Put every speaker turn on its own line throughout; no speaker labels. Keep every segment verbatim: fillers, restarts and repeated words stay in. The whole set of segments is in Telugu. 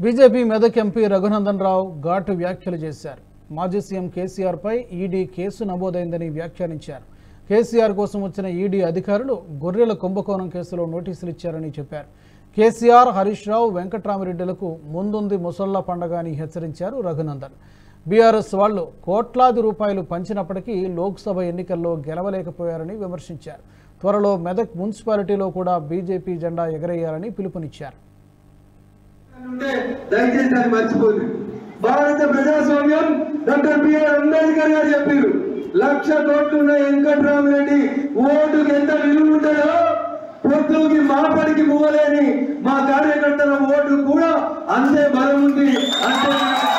బీజేపీ మెదక్ ఎంపీ రఘునందన్ రావు ఘాటు వ్యాఖ్యలు చేశారు. మాజీ సీఎం కేసీఆర్ పై ఈడీ కేసు నమోదైందని వ్యాఖ్యానించారు. కేసీఆర్ కోసం వచ్చిన ఈడీ అధికారులు గొర్రెల కుంభకోణం కేసులో నోటీసులు ఇచ్చారని చెప్పారు. కేసీఆర్, హరీష్ రావు, వెంకట్రామిరెడ్డిలకు ముందుంది ముసల్లా పండగ అని హెచ్చరించారు రఘునందన్. బీఆర్ఎస్ వాళ్లు కోట్లాది రూపాయలు పంచినప్పటికీ లోక్సభ ఎన్నికల్లో గెలవలేకపోయారని విమర్శించారు. త్వరలో మెదక్ మున్సిపాలిటీలో కూడా బీజేపీ జెండా ఎగరేయాలని పిలుపునిచ్చారు.
దయచేసి దాన్ని మర్చిపోదు. భారత ప్రజాస్వామ్యం డాక్టర్ బిఆర్ అంబేద్కర్ గారు చెప్పారు, లక్ష కోట్లున్న వెంకట్రామిరెడ్డి ఓటుకి ఎంత విలువ ఉంటుందో పొద్దుకి మాపడికి మువ్వలేని మా కార్యకర్తల ఓటు కూడా అంతే బలం ఉంది. అంతే.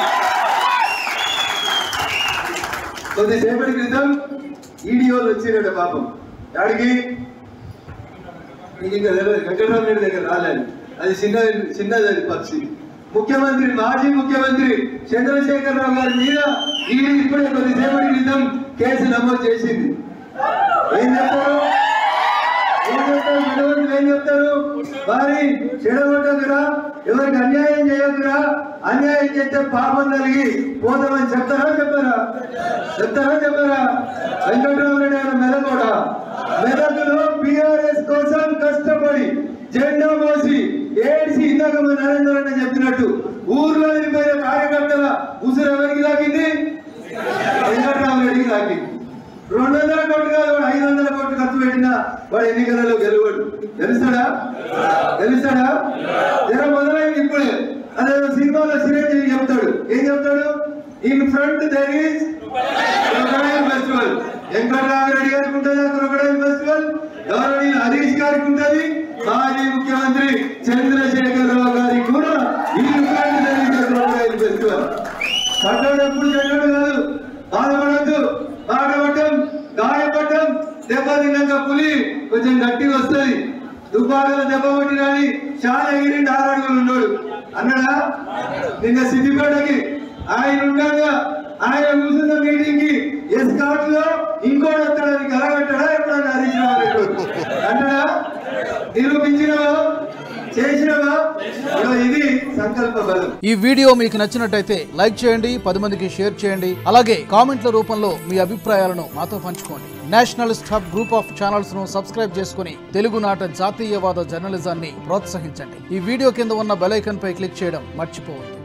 కొద్దిసేపటి క్రితం ఈడీఓలు వచ్చిరట పాపం. అడిగి ఇంకా వెంకట్రామిరెడ్డి దగ్గర రాలేదు, అది చిన్న చిన్నది పక్షి. ముఖ్యమంత్రి మాజీ ముఖ్యమంత్రి చంద్రశేఖర్ రావు గారి మీద ఈడీ ఇప్పుడే కొద్దిసేపటి క్రితం కేసు నమోదు చేసింది. ఏం చెప్తారు ఏం చెప్తారు చెడగొట్టు ఏం చెప్తారు వారి చెడగొట్టకురా, ఎవరికి అన్యాయం చేయకురా, అన్యాయం చేస్తే పాపం కలిగి పోతామని చెప్తారా చెప్పారా చెప్తారా చెప్పారా వెంకట్రామిరెడ్డి గారు మెదకోడా మెదకులో బీఆర్ఎస్ కోసం కష్టపడి జెండా మోసి ఏడ్చి ఇందాక నరేంద్ర అన్న చెప్పినట్టు ఊర్లో వెళ్ళిపోయిన కార్యకర్తల ఉసురు ఎవరికి తాకింది? వెంకట్రామిరెడ్డికి తాకింది. రెండు వందల కోట్లు కాదు, వాడు ఐదు వందల కోట్లు ఖర్చు పెట్టినా వాడు ఎన్నికలలో గెలవడు. గెలుస్తాడా గెలుస్తాడా జర మొదలైంది ఇప్పుడే. అదే సినిమాలో చిరంజీవి చెప్తాడు, ఏం చెప్తాడు? In front there is crocodile festival. Venkatramireddy గారికి ఉంటుంది క్రొకడైల్ ఫెస్టివల్, గౌరవనీయులు హరీష్ గారికి ఉంటుంది, మాజీ ముఖ్యమంత్రి చంద్రశేఖర్ రావు గారికి కూడా in front there is crocodile festival. పడ్డాడు ఎప్పుడు చెడ్డాడు కాదు, బాధపడద్దు. బాధపడటం, గాయపడటం, దెబ్బ తిన్నాక పులి కొంచెం గట్టిగా వస్తుంది. దుబ్బాకల దెబ్బ కొట్టి రాని చాలా ఎగిరిండి ఆరాడుగులు ఉన్నాడు అన్నాడా? నిన్న సిద్దిపేటకి ఆయన ఉండగా ఆయన కూర్చున్న మీటింగ్ కి ఎస్కాట్ లో ఇంకోటి వస్తాడని కలగట్టాడా? ఎప్పుడన్నా హరీష్ రావు అంటాడా? నిరూపించినవా చేసినవా? ఇది సంకల్ప బలం.
ఈ వీడియో మీకు నచ్చినట్టయితే లైక్ చేయండి, పది మందికి షేర్ చేయండి. అలాగే కామెంట్ల రూపంలో మీ అభిప్రాయాలను మాతో పంచుకోండి. Nationalist hub group of channels ను సబ్స్క్రైబ్ చేసుకుని తెలుగునాట జాతీయవాద జర్నలిజాన్ని ప్రోత్సహించండి. ఈ వీడియో కింద ఉన్న బెల్ ఐకాన్ పై క్లిక్ చేయడం మర్చిపోవద్దు.